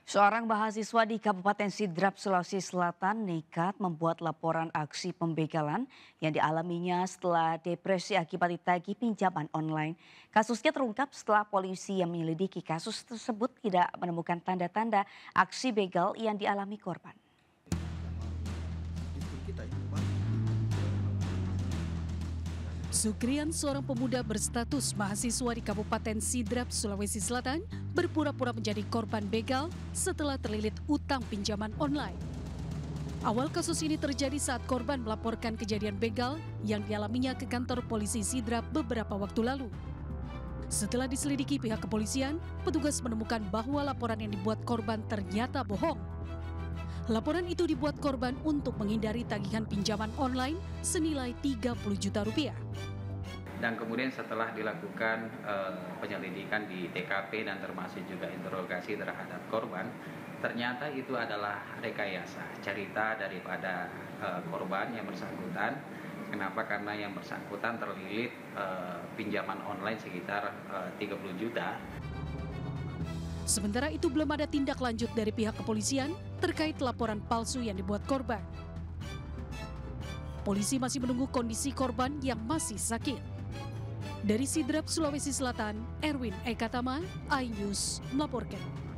Seorang mahasiswa di Kabupaten Sidrap, Sulawesi Selatan nekat membuat laporan aksi pembegalan yang dialaminya setelah depresi akibat ditagih pinjaman online. Kasusnya terungkap setelah polisi yang menyelidiki kasus tersebut tidak menemukan tanda-tanda aksi begal yang dialami korban. Sukrian, seorang pemuda berstatus mahasiswa di Kabupaten Sidrap, Sulawesi Selatan, berpura-pura menjadi korban begal setelah terlilit utang pinjaman online. Awal kasus ini terjadi saat korban melaporkan kejadian begal yang dialaminya ke kantor polisi Sidrap beberapa waktu lalu. Setelah diselidiki pihak kepolisian, petugas menemukan bahwa laporan yang dibuat korban ternyata bohong. Laporan itu dibuat korban untuk menghindari tagihan pinjaman online senilai 30 juta rupiah. Dan kemudian setelah dilakukan penyelidikan di TKP dan termasuk juga interogasi terhadap korban, ternyata itu adalah rekayasa cerita daripada korban yang bersangkutan. Kenapa? Karena yang bersangkutan terlilit pinjaman online sekitar 30 juta. Sementara itu belum ada tindak lanjut dari pihak kepolisian terkait laporan palsu yang dibuat korban. Polisi masih menunggu kondisi korban yang masih sakit. Dari Sidrap, Sulawesi Selatan, Erwin Ekatama, iNews melaporkan.